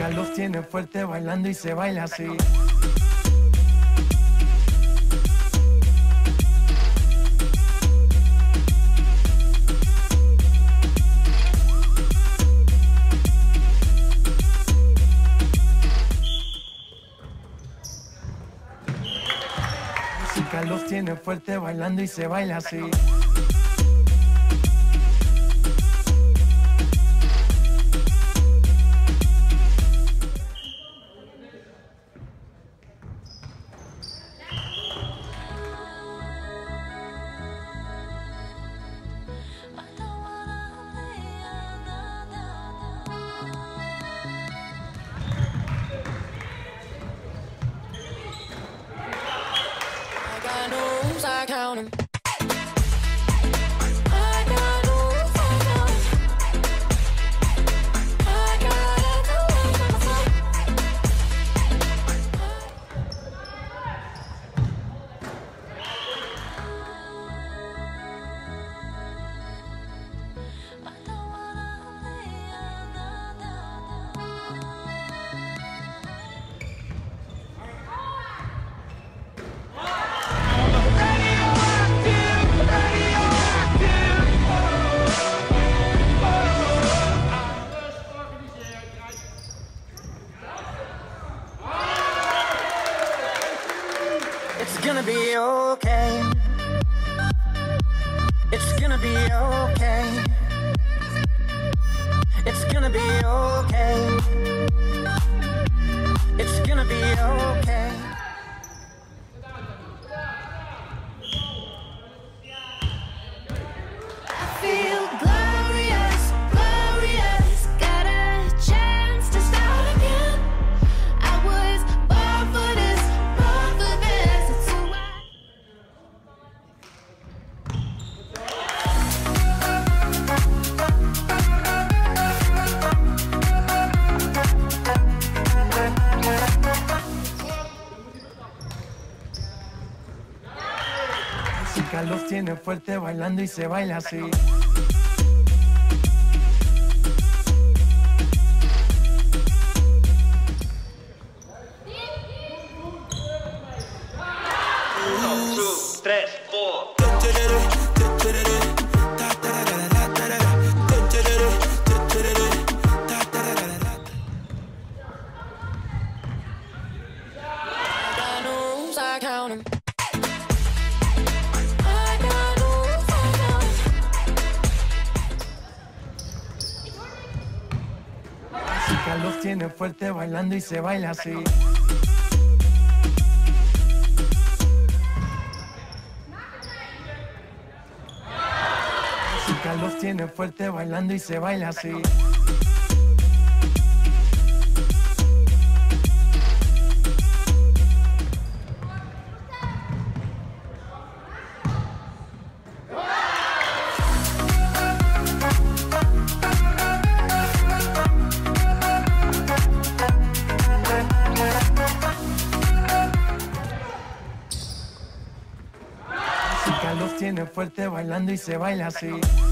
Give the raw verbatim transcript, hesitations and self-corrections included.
música los tiene fuerte bailando y se baila así. Música los tiene fuerte bailando y se baila así. I count 'em. It's gonna be okay. It's gonna be okay. It's gonna be okay. It's gonna be okay. I feel glorious, glorious. Got a chance to start again. I was born for this, born for this. It's who I Música los tiene fuerte bailando y se baila así. Uno, dos, tres, four. I got no rules, I count 'em. Música los tiene fuerte bailando y se baila así. Música los tiene fuerte bailando y se baila así. Música los tiene fuerte bailando y se baila así.